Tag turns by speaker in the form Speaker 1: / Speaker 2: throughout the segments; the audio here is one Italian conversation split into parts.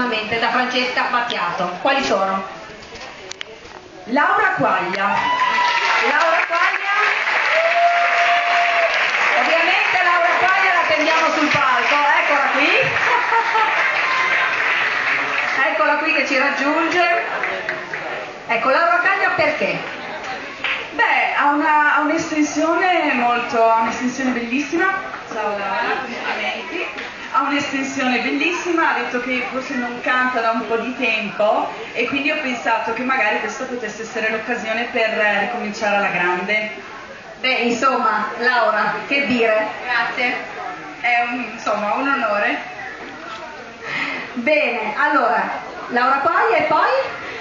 Speaker 1: naturalmente da Francesca Battiato. Quali sono?
Speaker 2: Laura Quaglia.
Speaker 1: Laura Quaglia. Ovviamente Laura Quaglia la attendiamo sul palco, eccola qui. Eccola qui che ci raggiunge. Ecco, Laura Quaglia perché?
Speaker 2: Beh, ha un'estensione ha un'estensione bellissima. Ciao Laura, complimenti. Ha un'estensione bellissima, ha detto che forse non canta da un po' di tempo e quindi ho pensato che magari questa potesse essere l'occasione per ricominciare alla grande.
Speaker 1: Beh, insomma, Laura, che dire?
Speaker 2: Grazie, è insomma un onore.
Speaker 1: Bene, allora, Laura Quaglia e poi?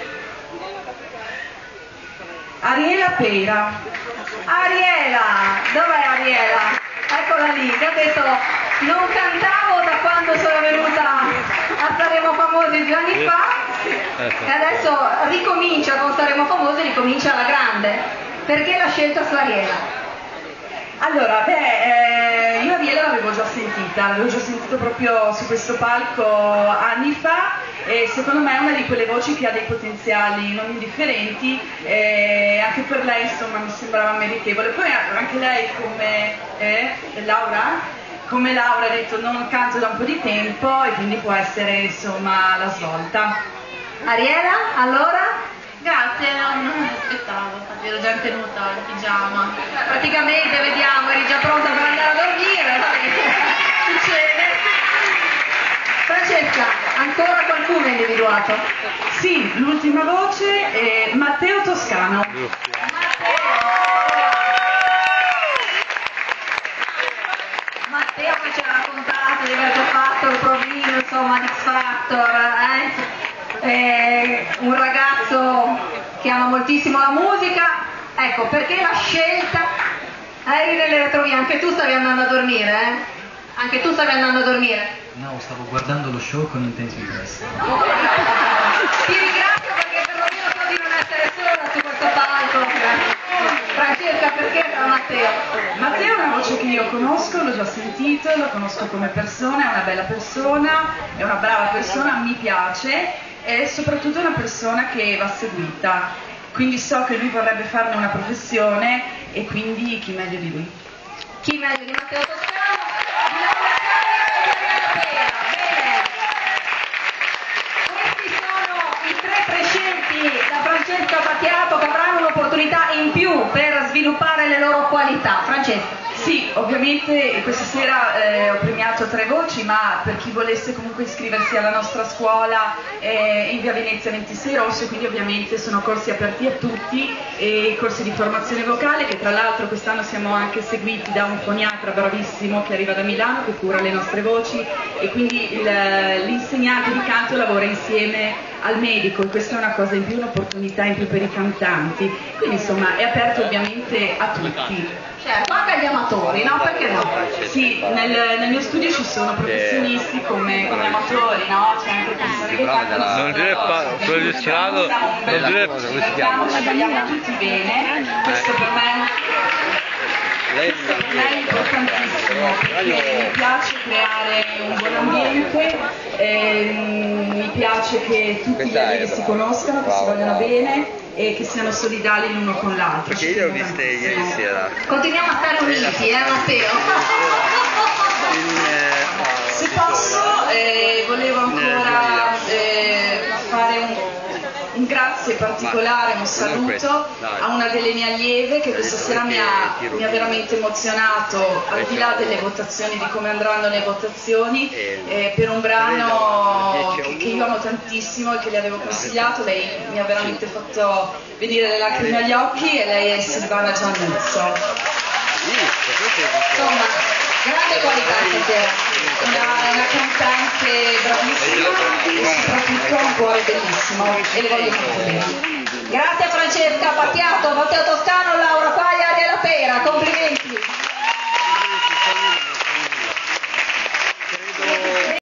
Speaker 2: Ariela Pera.
Speaker 1: Ariela, dov'è Ariela? Eccola lì, che ha detto non cantavo da quando sono venuta a Saremo Famosi 2 anni fa e adesso ricomincia con Saremo Famosi, ricomincia alla grande. Perché l'ha scelta su Ariela?
Speaker 2: Allora, io Ariela l'avevo già sentito proprio su questo palco anni fa e secondo me è una di quelle voci che ha dei potenziali non indifferenti e anche per lei insomma mi sembrava meritevole. Poi anche lei come Laura ha detto non canto da un po' di tempo e quindi può essere insomma la svolta.
Speaker 1: Ariela, allora?
Speaker 3: Grazie, non mi aspettavo, infatti ero già tenuta al pigiama.
Speaker 1: Praticamente vediamo, eri già pronta per andare a dormire, succede. Francesca, ancora qualcuno è individuato?
Speaker 2: Sì, l'ultima voce è Matteo Toscano.
Speaker 1: Matteo che ci ha raccontato di aver già fatto il provino, insomma, di X Factor, un ragazzo che ama moltissimo la musica. Ecco, perché la scelta? Eri nelle retrovie, anche tu stavi andando a dormire, eh? Anche tu stavi andando a dormire?
Speaker 4: No, stavo guardando lo show con intenso interesse.
Speaker 1: Ti ringrazio perché perlomeno so di non essere sola su questo palco. Francesca, perché era Matteo?
Speaker 2: Matteo è una voce che io conosco, l'ho già sentito, lo conosco come persona, è una bella persona, è una brava persona, mi piace e soprattutto è una persona che va seguita, quindi so che lui vorrebbe farne una professione e quindi chi meglio di lui?
Speaker 1: Chi meglio di Matteo Toscano? Di Laura Quaglia e di Ariela Pera. Bene. Questi sono i 3 prescelti da Francesca Battiato che avranno un'opportunità in più per sviluppare le loro qualità. Francesca.
Speaker 2: Sì, ovviamente questa sera ho premiato 3 voci, ma per chi volesse comunque iscriversi alla nostra scuola in via Venezia 26 Rosso, quindi ovviamente sono corsi aperti a tutti e corsi di formazione vocale che tra l'altro quest'anno siamo anche seguiti da un foniatra bravissimo che arriva da Milano che cura le nostre voci e quindi l'insegnante di canto lavora insieme al medico e questa è una cosa in più, un'opportunità in più per i cantanti, quindi insomma è aperto ovviamente a tutti.
Speaker 1: Certo, anche agli amatori, no? Perché no?
Speaker 2: Sì, nel mio studio ci sono professionisti come amatori, no? C'è anche persone che cantano.
Speaker 5: Non dire quello di strada, non dire
Speaker 2: ci vogliamo tutti bene, questo per me è importantissimo perché mi piace creare un buon ambiente, mi piace che tutti gli allievi si conoscano, che si vogliano bene e che siano solidali l'uno con l'altro.
Speaker 5: perché io le ho viste ieri sera.
Speaker 1: Continuiamo a stare uniti, Matteo?
Speaker 2: Se posso, volevo ancora fare un grazie particolare, un saluto a una delle mie allieve che questa sera mi ha veramente emozionato, al di là delle votazioni, di come andranno le votazioni, per un brano che io amo tantissimo e che le avevo consigliato. Lei mi ha veramente fatto venire le lacrime agli occhi e lei è Silvana Giannuzzo.
Speaker 1: Insomma, grande qualità stasera.
Speaker 2: Una cantante bravissima e soprattutto un cuore bellissimo e le voglio molto bene.
Speaker 1: Grazie a Francesca Battiato, Matteo Toscano, Laura Quaglia e Ariela Pera, complimenti.